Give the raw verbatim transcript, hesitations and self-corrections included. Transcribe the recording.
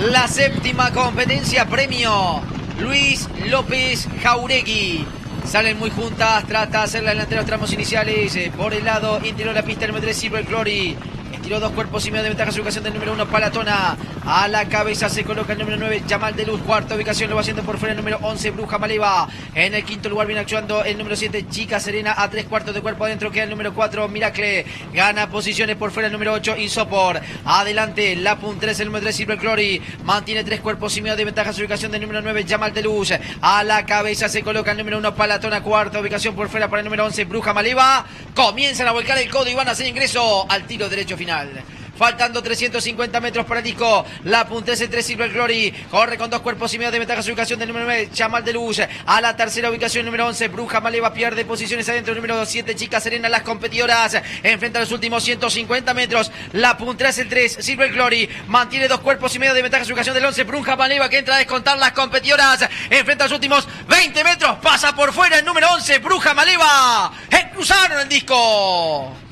la séptima competencia, premio Luis López Jauregui. Salen muy juntas, trata de hacer la delantera los tramos iniciales. Eh, por el lado interior de la pista, el número tres, Silver Glory. Estiró dos cuerpos y medio de ventaja su ubicación del número uno, Palatona. A la cabeza se coloca el número nueve, Yamal de Luz. Cuarta ubicación lo va haciendo por fuera el número once, Bruja Maleva. En el quinto lugar viene actuando el número siete, Chica Serena. A tres cuartos de cuerpo adentro queda el número cuatro, Miracle. Gana posiciones por fuera el número ocho, Insopor. Adelante, la Pun tres, el número tres, Silver Glory. Mantiene tres cuerpos y medio de ventaja su ubicación del número nueve, Yamal de Luz. A la cabeza se coloca el número uno, Palatona. Cuarta ubicación por fuera para el número once, Bruja Maleva. Comienzan a volcar el codo y van a hacer ingreso al tiro derecho final. Faltando trescientos cincuenta metros para el disco. La punta es el tres, Silver Glory. Corre con dos cuerpos y medio de ventaja su ubicación del número nueve, Chamal de Luz. A la tercera ubicación, número once, Bruja Maleva. Pierde posiciones adentro. Número siete, Chica Serena. Las competidoras enfrentan los últimos ciento cincuenta metros. La punta es el tres, Silver Glory. Mantiene dos cuerpos y medio de ventaja su ubicación del once, Bruja Maleva, que entra a descontar. Las competidoras enfrentan los últimos veinte metros. Pasa por fuera el número once, Bruja Maleva. Cruzaron el disco.